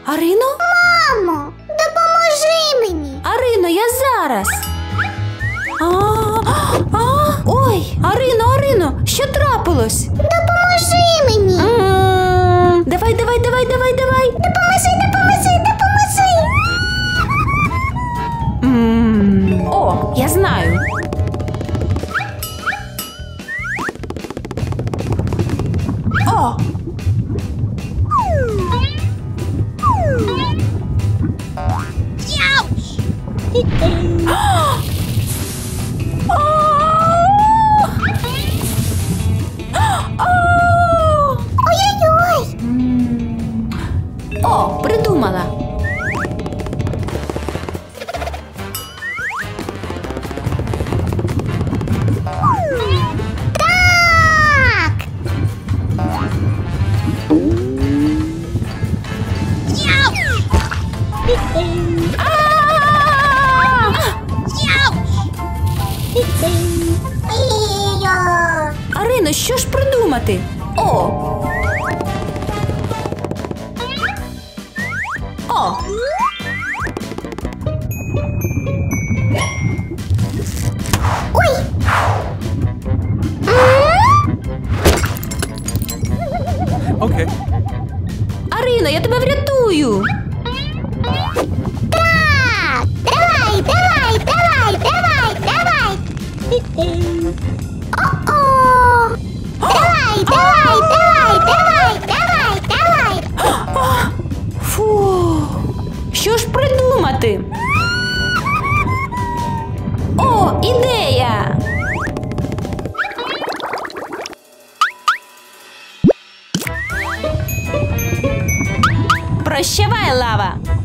Арино? Мамо, допоможи мені. Арино, я зараз. Ой, Арино, що трапилось? Допоможи мені. Давай. Допоможи. О, я знаю. О! Ой-ой-ой. О, придумала. Так. Ій-йо. Арино, що ж придумати? О! Ой. Okay. Арино, я тебе врятую. Так. Давай. О-о. Давай. Фу, що ж придумати? О, ідея! Прощавай, лава!